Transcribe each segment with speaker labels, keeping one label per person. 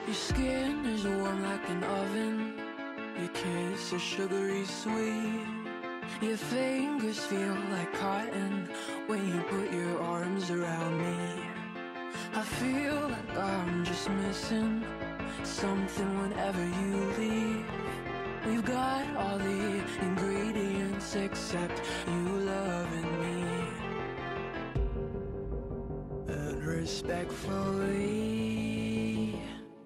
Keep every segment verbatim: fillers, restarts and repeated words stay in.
Speaker 1: Your skin is warm like an oven. Your kiss is sugary sweet. Your fingers feel like cotton when you put your arms around me. I feel like I'm just missing something whenever you leave. We've got all the ingredients except you loving me. And respectfully,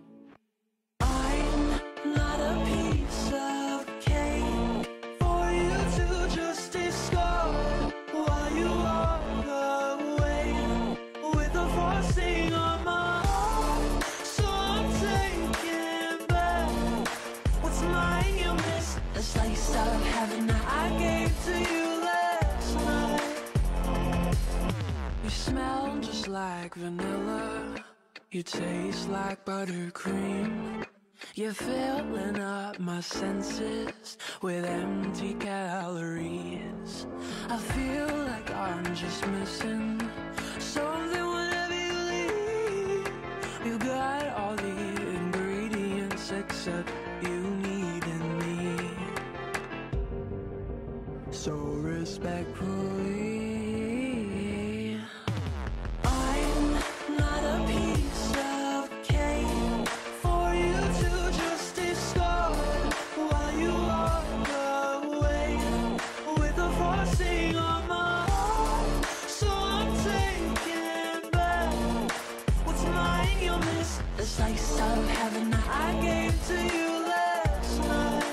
Speaker 1: I'm not a piece of cake for you to just discard while you walk away with the frosting on my heart. So I'm taking back what's mine you missed, the slice of heaven that I gave to you last night. You smell just like vanilla, you taste like buttercream. You're filling up my senses with empty calories. I feel like I'm just missing something whenever you leave. You got all the ingredients except you needing me. So respectfully, I'm not a piece of cake for you to just discard while you walk away with the frosting on my heart. So I'm taking back what's mine you missed, the slice of heaven that I gave to you last night.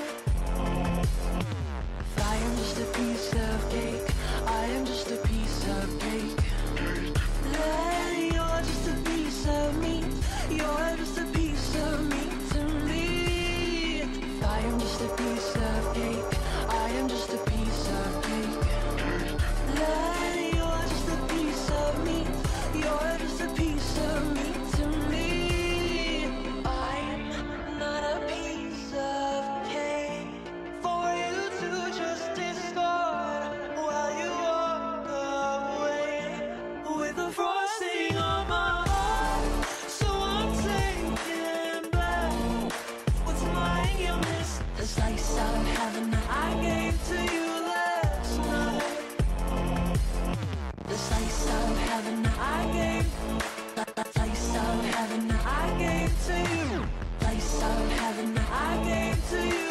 Speaker 1: If I am just a piece of cake, I am just a piece of cake. Then you're just a piece of meat, you're just a piece of meat to me. If I am just a piece of cake, I am just a piece of cake. Then you're just a piece of meat, you're just a piece of meat to me. I'm not a piece of cake for you to just discard while you walk away with the frosting on my heart. So I'm taking back what's mine you missed, the slice of heaven that I gave to you last night. The slice of heaven that I gave, the slice of heaven that I gave to you, slice of heaven that I gave to you.